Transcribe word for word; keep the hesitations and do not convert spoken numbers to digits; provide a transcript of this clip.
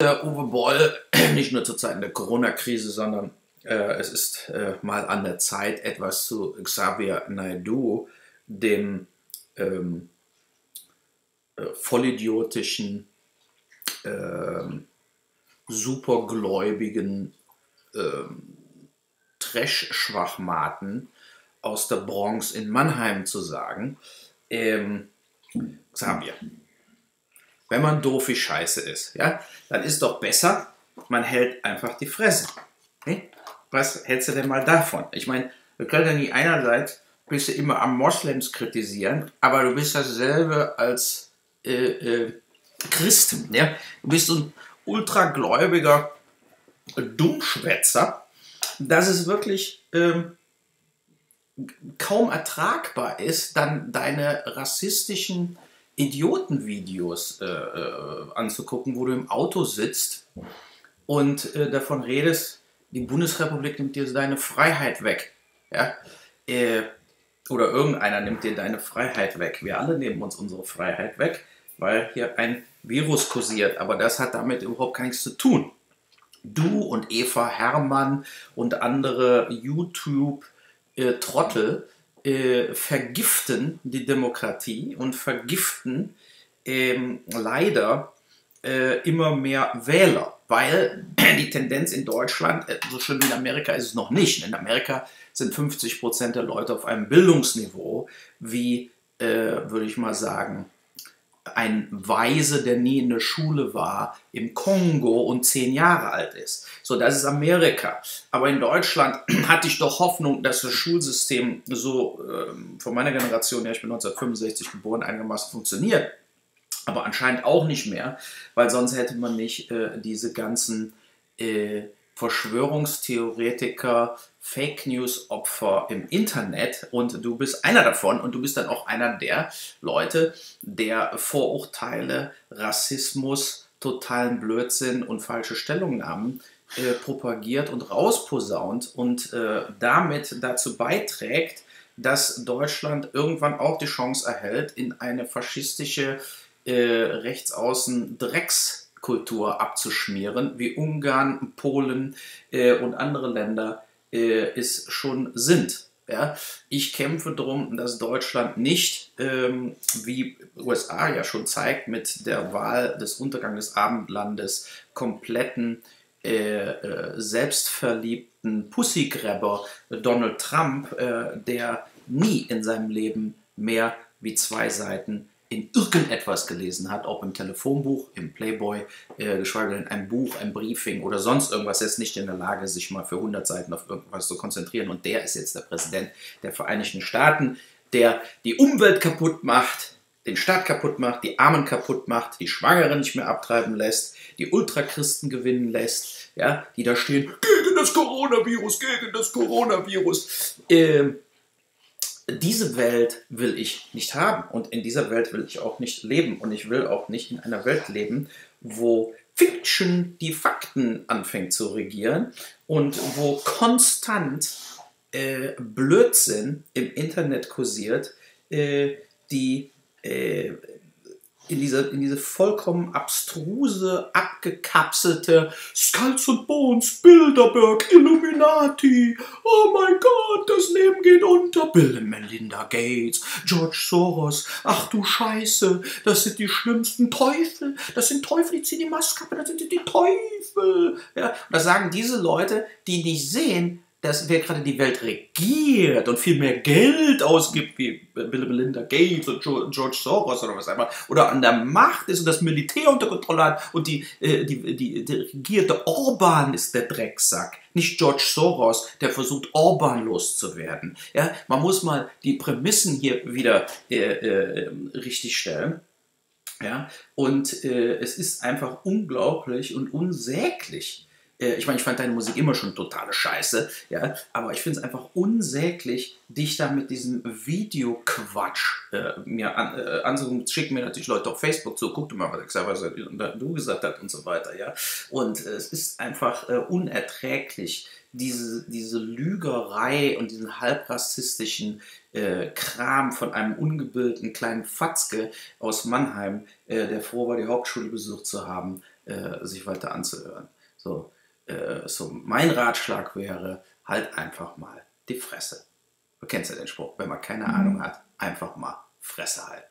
Der Uwe Boll, nicht nur zu Zeiten der Corona-Krise, sondern äh, es ist äh, mal an der Zeit, etwas zu Xavier Naidoo, dem ähm, äh, vollidiotischen, äh, supergläubigen äh, Trash-Schwachmaten aus der Bronx in Mannheim zu sagen. Ähm, Xavier, wenn man doof wie Scheiße ist, ja, dann ist doch besser, man hält einfach die Fresse. Hey? Was hältst du denn mal davon? Ich meine, wir können ja nicht einerseits bist du immer am Moslems kritisieren, aber du bist dasselbe als äh, äh, Christen. Ja? Du bist so ein ultragläubiger Dummschwätzer, dass es wirklich ähm, kaum ertragbar ist, dann deine rassistischen Idiotenvideos äh, äh, anzugucken, wo du im Auto sitzt und äh, davon redest, die Bundesrepublik nimmt dir deine Freiheit weg. Ja? Äh, oder irgendeiner nimmt dir deine Freiheit weg. Wir alle nehmen uns unsere Freiheit weg, weil hier ein Virus kursiert. Aber das hat damit überhaupt gar nichts zu tun. Du und Eva Herrmann und andere YouTube-Trottel äh, vergiften die Demokratie und vergiften ähm, leider äh, immer mehr Wähler, weil die Tendenz in Deutschland, äh, so schlimm wie in Amerika ist es noch nicht. In Amerika sind fünfzig Prozent der Leute auf einem Bildungsniveau wie, äh, würde ich mal sagen, ein Waise, der nie in der Schule war, im Kongo und zehn Jahre alt ist. So, das ist Amerika. Aber in Deutschland hatte ich doch Hoffnung, dass das Schulsystem so ähm, von meiner Generation her, ich bin neunzehnhundertfünfundsechzig geboren, einigermaßen funktioniert. Aber anscheinend auch nicht mehr, weil sonst hätte man nicht äh, diese ganzen äh, Verschwörungstheoretiker, Fake News Opfer im Internet, und du bist einer davon und du bist dann auch einer der Leute, der Vorurteile, Rassismus, totalen Blödsinn und falsche Stellungnahmen äh, propagiert und rausposaunt und äh, damit dazu beiträgt, dass Deutschland irgendwann auch die Chance erhält, in eine faschistische äh, rechtsaußen Dreckskultur abzuschmieren, wie Ungarn, Polen äh, und andere Länder äh, es schon sind. Ja? Ich kämpfe darum, dass Deutschland nicht, ähm, wie U S A ja schon zeigt, mit der Wahl des Untergangs des Abendlandes kompletten äh, äh, selbstverliebten Pussygrabber Donald Trump, äh, der nie in seinem Leben mehr wie zwei Seiten in irgendetwas gelesen hat, ob im Telefonbuch, im Playboy, äh, geschweige denn ein Buch, ein Briefing oder sonst irgendwas, er ist nicht in der Lage, sich mal für hundert Seiten auf irgendwas zu konzentrieren. Und der ist jetzt der Präsident der Vereinigten Staaten, der die Umwelt kaputt macht, den Staat kaputt macht, die Armen kaputt macht, die Schwangeren nicht mehr abtreiben lässt, die Ultrachristen gewinnen lässt, ja, die da stehen, gegen das Coronavirus, gegen das Coronavirus. Ähm, Diese Welt will ich nicht haben und in dieser Welt will ich auch nicht leben und ich will auch nicht in einer Welt leben, wo Fiction die Fakten anfängt zu regieren und wo konstant äh, Blödsinn im Internet kursiert, äh, die äh, in diese, in diese vollkommen abstruse, abgekapselte Skulls and Bones, Bilderberg, Illuminati, oh mein Gott, das Leben geht unter, Bill und Melinda Gates, George Soros, ach du Scheiße, das sind die schlimmsten Teufel, das sind Teufel, die ziehen die Maske ab, das sind die, die Teufel. Ja, und das sagen diese Leute, die nicht sehen, dass wer gerade die Welt regiert und viel mehr Geld ausgibt, wie Bill und Melinda Gates und George Soros oder was einfach, oder an der Macht ist und das Militär unter Kontrolle hat und die, äh, die, die, die regierte Orban ist der Drecksack, nicht George Soros, der versucht, Orban loszuwerden. Ja, man muss mal die Prämissen hier wieder äh, äh, richtig stellen. Ja, und äh, es ist einfach unglaublich und unsäglich. Ich meine, ich fand deine Musik immer schon totale Scheiße, ja, aber ich finde es einfach unsäglich, dich da mit diesem Videoquatsch äh, mir an, äh, anzugucken. Schicken mir natürlich Leute auf Facebook zu, guck dir mal, was Xavier du gesagt hast und so weiter, ja. Und äh, es ist einfach äh, unerträglich, diese, diese Lügerei und diesen halbrassistischen äh, Kram von einem ungebildeten kleinen Fatzke aus Mannheim, äh, der froh war, die Hauptschule besucht zu haben, äh, sich weiter anzuhören. So, äh, so mein Ratschlag wäre, halt einfach mal die Fresse. Du kennst ja den Spruch, wenn man keine Ahnung Mhm. hat, einfach mal Fresse halten.